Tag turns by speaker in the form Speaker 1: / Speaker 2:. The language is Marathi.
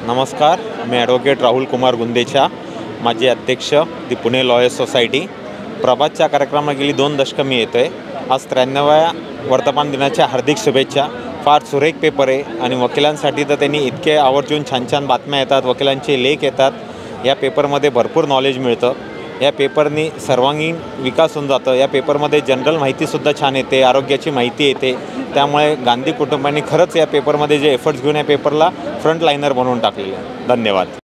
Speaker 1: नमस्कार, मी ॲडव्होकेट राहुल कुमार गुंदेचा, माजी अध्यक्ष दी पुणे लॉयर्स सोसायटी. प्रभातच्या कार्यक्रमाला गेली 2 दशकं मी येतो आहे. आज 93व्या वर्धापन दिनाच्या हार्दिक शुभेच्छा. फार सुरेख पेपर आहे आणि वकिलांसाठी तर त्यांनी इतके आवर्जून छान छान बातम्या येतात, वकिलांचे लेख येतात. या पेपरमध्ये भरपूर नॉलेज मिळतं. या पेपरनी सर्वांगीण विकास होऊन जातं. या पेपरमध्ये जनरल माहितीसुद्धा छान येते, आरोग्याची माहिती येते. त्यामुळे गांधी कुटुंबांनी खरंच या पेपरमध्ये जे एफर्ट्स घेऊन या पेपरला फ्रंट लाईनर बनवून टाकलेले आहे. धन्यवाद.